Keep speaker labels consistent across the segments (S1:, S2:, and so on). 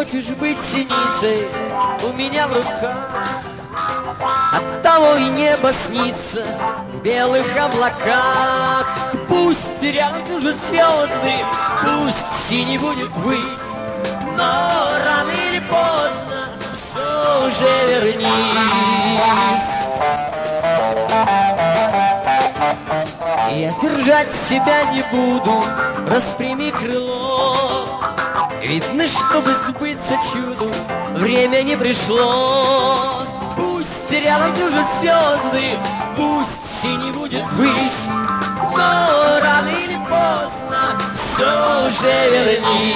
S1: хочешь быть синицей у меня в руках, оттого и небо снится в белых облаках. Пусть рядом кружат звезды, пусть синий будет высь, но рано или поздно все уже вернись. Я держать тебя не буду, распрями крыло. Видно, чтобы сбыться чуду, время не пришло. Пусть рядом кружат звезды, пусть синий будет высь, но рано или поздно все уже вернись.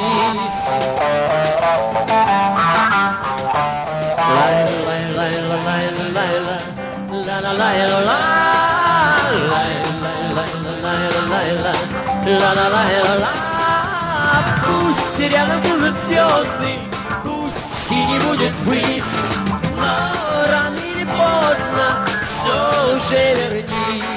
S1: Пусть рядом кружат звезды, пусть синий будет высь, но рано или поздно все уже вернись.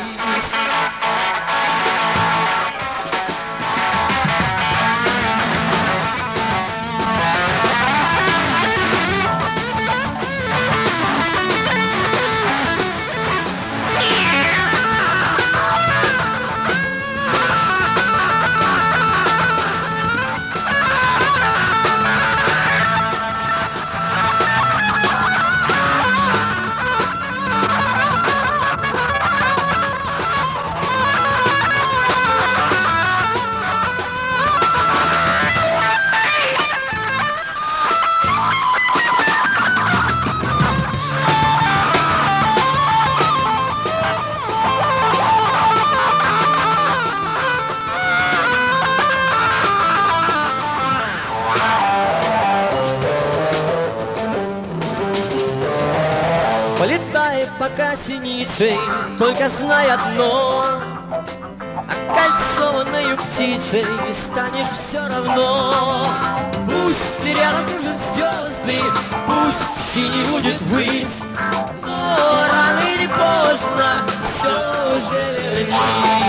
S1: Полетай пока синицей, только знай одно: окольцованной птицей станешь все равно. Пусть рядом кружат звезды, пусть синий будет высь, но рано или поздно все уже вернись.